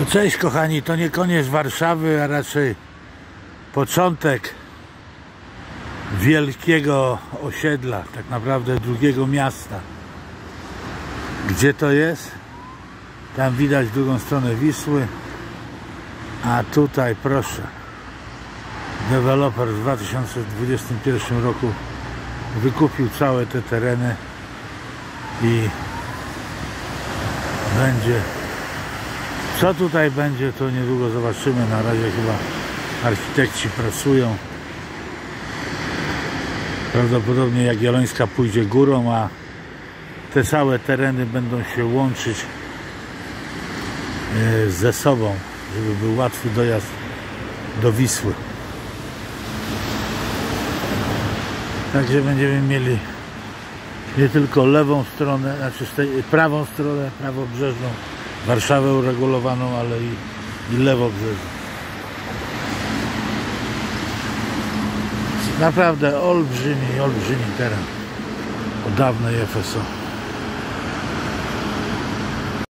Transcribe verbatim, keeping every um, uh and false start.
No cześć kochani, to nie koniec Warszawy, a raczej początek wielkiego osiedla, tak naprawdę drugiego miasta. Gdzie to jest? Tam widać drugą stronę Wisły, a tutaj proszę, deweloper w dwa tysiące dwudziestym pierwszym roku wykupił całe te tereny i będzie, co tutaj będzie, to niedługo zobaczymy. Na razie chyba architekci pracują. Prawdopodobnie Jagiellońska pójdzie górą, a te całe tereny będą się łączyć ze sobą, żeby był łatwy dojazd do Wisły. Także będziemy mieli nie tylko lewą stronę, znaczy prawą stronę, prawobrzeżną, Warszawę uregulowaną, ale i, i lewobrzeżną. Naprawdę olbrzymi, olbrzymi teren od dawnej F S O.